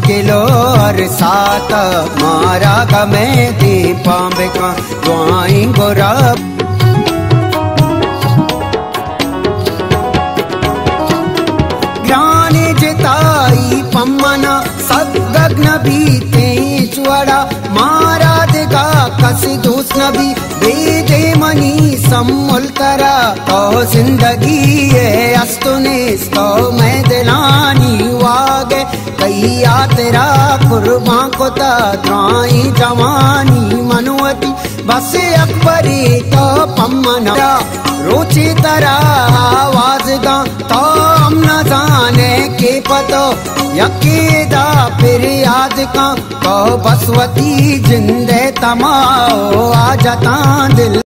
Kilo हर सात मारा गमे दीपांबे का द्वाई गोरा ज्ञानी जिताई पम्मना सदगग्न बीते चुड़ा मारा देगा कसी दूस नबी बेदे मनी सम्मुल्तरा तो जिंदगी है अस्तुनिस तो मैं दिलानी वागे कैया तेरा कुर्बान को ताई जवानी मनुवती बस अकबरी तो पम्मना रोची तरा आवाज गा तो हम न जाने के पतो यकीदा फिर याद का तो बसवती जिंदे तमाओ आ जाता दिल।